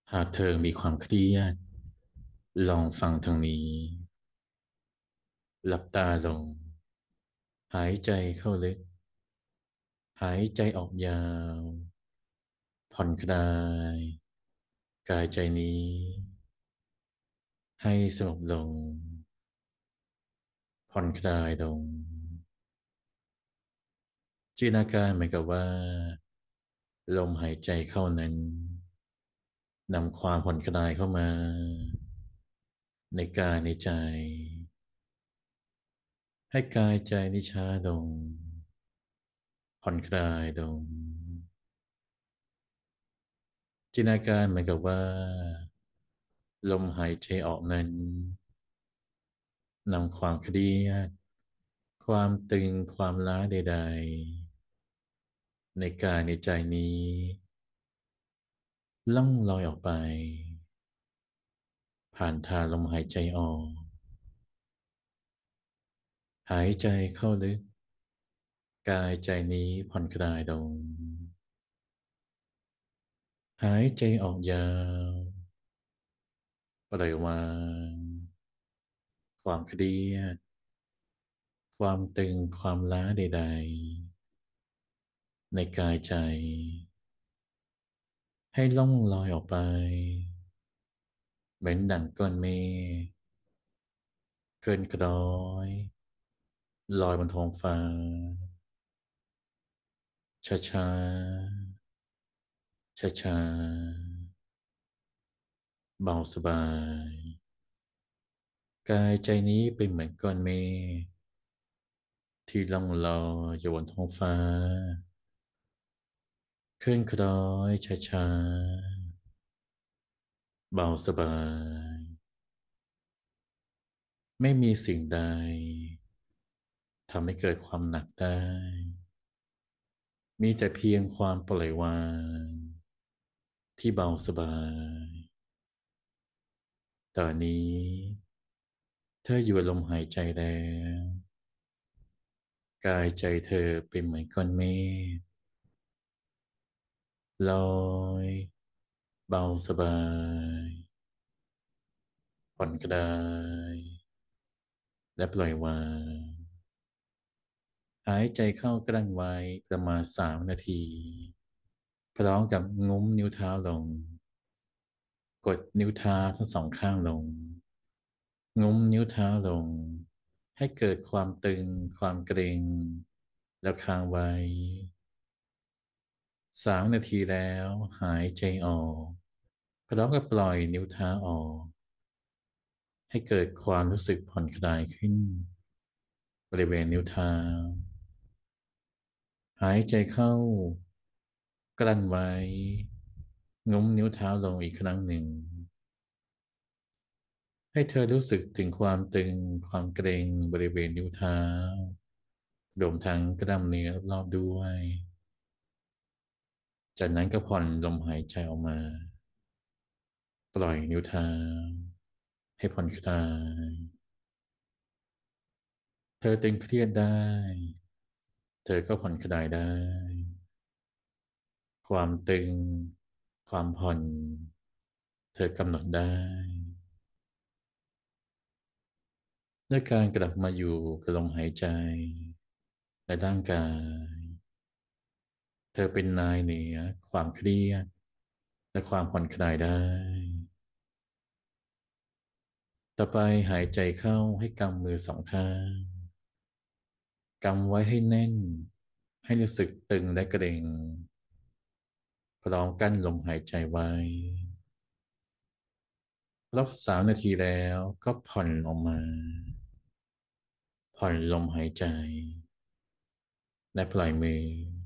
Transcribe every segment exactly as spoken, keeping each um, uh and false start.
หากเธอมีความเครียดลองฟังทางนี้หลับตาลงหายใจเข้าลึกหายใจออกยาวผ่อนคลายกายใจนี้ให้สงบลงผ่อนคลายลงจินตนาการเหมือนกับว่าลมหายใจเข้านั้นนำความผ่อนคลายเข้ามาในกายในใจให้กายใจนิช้าลงผ่อนคลายลง จินตนาการเหมือนกับว่าลมหายใจออกนั้นนำความเครียดความตึงความล้าใดๆในกายในใจนี้ล่องลอยออกไปผ่านทางลมหายใจออกหายใจเข้าลึกกายใจนี้ผ่อนคลายลงหายใจออกยาวปล่อยวางความเครียดความตึงความล้าใดๆในกายใจ ให้ล่องลอยออกไปเหมือนดั่งก้อนเมฆเคลื่อนกลอยลอยบนท้องฟ้าช้าช้าช้าช้าๆเบาสบายกายใจนี้เป็นเหมือนก้อนเมฆที่ล่องลอยอยู่บนท้องฟ้าเคลื่อนคล้อยช้าช้าเบาสบายไม่มีสิ่งใดทำให้เกิดความหนักได้มีแต่เพียงความปล่อยวางที่เบาสบาย ตอนนี้เธออยู่กับลมหายใจแล้วกายใจเธอเป็นเหมือนก้อนเมฆลอยเบาสบายผ่อนคลายและปล่อยวางหายใจเข้ากลั้นไว้ประมาณสามนาทีพร้อมกับงุ้มนิ้วเท้าลงกดนิ้วเท้าทั้งสองข้างลงงุ้มนิ้วเท้าลงให้เกิดความตึงความเกร็งแล้วค้างไว้ สามนาทีแล้วหายใจออกพร้อมกับปล่อยนิ้วเท้าออกให้เกิดความรู้สึกผ่อนคลายขึ้นบริเวณนิ้วเท้าหายใจเข้ากลั้นไว้งุ้มนิ้วเท้าลงอีกครั้งหนึ่งให้เธอรู้สึกถึงความตึงความเกร็งบริเวณนิ้วเท้ารวมทั้งกล้ามเนื้อรอบๆด้วยจากนั้นก็ผ่อนลมหายใจออกมาปล่อยนิ้วเท้าให้ผ่อนคลาย เธอตึงเครียดได้ เธอก็ผ่อนคลายได้ ความตึง ความผ่อน เธอกำหนดได้ ด้วยการกลับมาอยู่กับลมหายใจในร่างกาย เธอเป็นนายเหนือความเครียดและความผ่อนคลายได้ ต่อไปหายใจเข้าให้กำมือสองข้างกำไว้ให้แน่น ให้รู้สึกตึงและเกร็งพร้อมกั้นลมหายใจไว้ ครบสามนาทีแล้วก็ผ่อนออกมาผ่อนลมหายใจและปล่อยมือ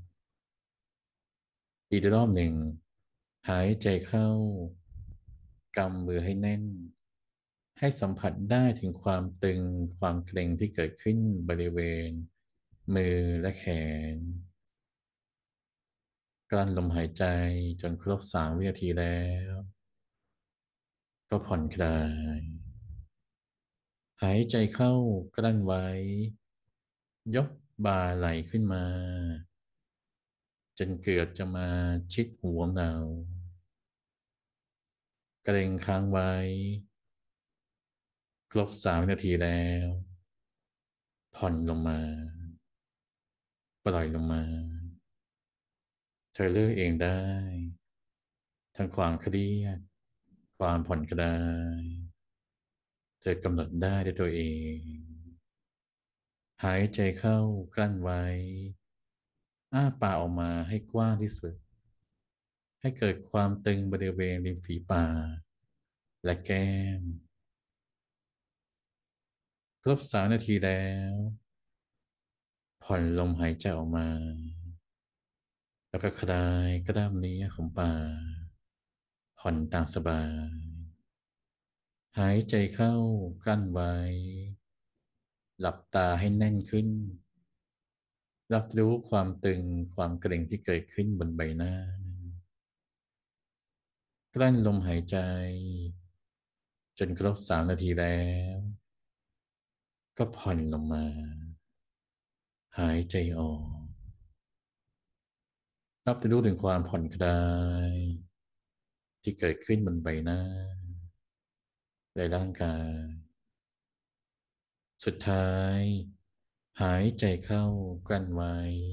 อีกรอบหนึ่งหายใจเข้ากำมือให้แน่นให้สัมผัสได้ถึงความตึงความเกร็งที่เกิดขึ้นบริเวณมือและแขนกลั้นลมหายใจจนครบสามวินาทีแล้วก็ผ่อนคลายหายใจเข้ากลั้นไว้ยกบ่าไหล่ขึ้นมา จนเกือบจะมาชิดหัวเราเกร็งค้างไว้ครบสามนาทีแล้วผ่อนลงมาปล่อยลงมาเธอเลือกเองได้ทั้งความเครียดความผ่อนคลายเธอกำหนดได้ด้วยตัวเองหายใจเข้ากลั้นไว้อ้าปากออกมาให้กว้างที่สุดให้เกิดความตึงบริเวณริมฝีปากและแก้มครบสามนาทีแล้วผ่อนลมหายใจออกมาแล้วก็คลายกล้ามเนื้อของปากผ่อนตามสบายหายใจเข้ากลั้นไว้หลับตาให้แน่นขึ้นรับรู้ความตึงความเกร็งที่เกิดขึ้นบนใบหน้ากลั้นลมหายใจจนครบสามนาทีแล้วก็ผ่อนลงมาหายใจออกรับรู้ถึงความผ่อนคลายที่เกิดขึ้นบนใบหน้าในร่างกายสุดท้ายหายใจเข้ากลั้นไว้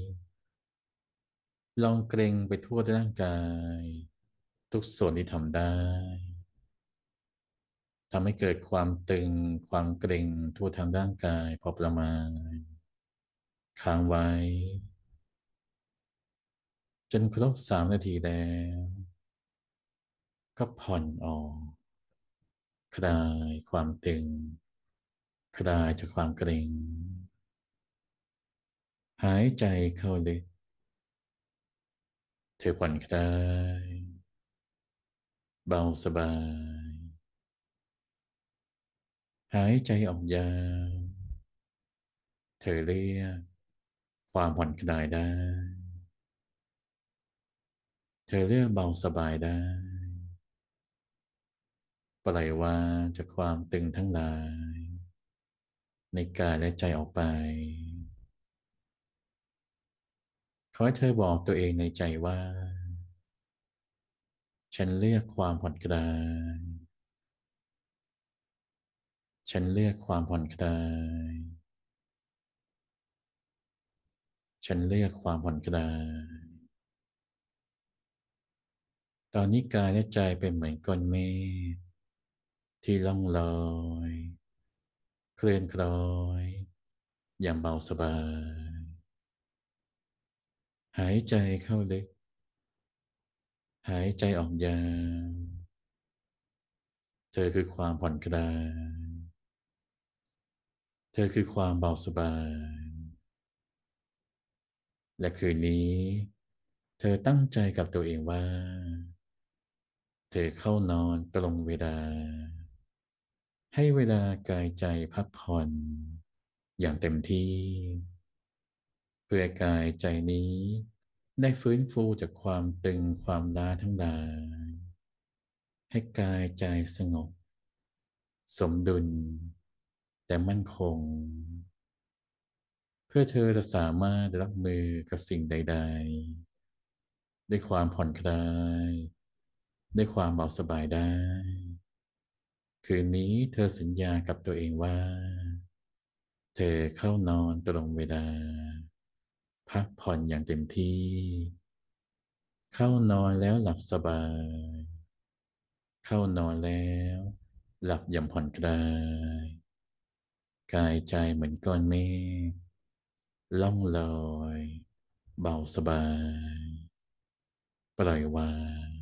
ลองเกร็งไปทั่วร่างกายทุกส่วนที่ทำได้ทำให้เกิดความตึงความเกร็งทั่วทางร่างกายพอประมาณค้างไว้จนครบสามนาทีแล้วก็ผ่อนออกคลายความตึงคลายจากความเกร็งหายใจเข้าลึกเธอผ่อนคลายเบาสบายหายใจออกยาวเธอเรียกความผ่อนคลายได้เธอเลือกเบาสบายได้ปล่อยวางจากความตึงทั้งหลายในกายและใจออกไปขอให้เธอบอกตัวเองในใจว่าฉันเลือกความผ่อนคลายฉันเลือกความผ่อนคลายฉันเลือกความผ่อนคลายตอนนี้กายและใจเป็นเหมือนก้อนเมฆที่ล่องลอยเคลื่อนคล้อยอย่างเบาสบายหายใจเข้าลึกหายใจออกยาวเธอคือความผ่อนคลายเธอคือความเบาสบายและคืนนี้เธอตั้งใจกับตัวเองว่าเธอเข้านอนตรงเวลาให้เวลากายใจพักผ่อนอย่างเต็มที่เพื่อกายใจนี้ได้ฟื้นฟูจากความตึงความล้าทั้งหลายให้กายใจสงบสมดุลแต่มั่นคงเพื่อเธอจะสามารถรับมือกับสิ่งใดๆด้วยความผ่อนคลายด้วยความเบาสบายได้คืนนี้เธอสัญญากับตัวเองว่าเธอเข้านอนตรงเวลาพักผ่อนอย่างเต็มที่เข้านอนแล้วหลับสบายเข้านอนแล้วหลับอย่างผ่อนคลายกายใจเหมือนก้อนเมฆล่องลอยเบาสบายปล่อยวาง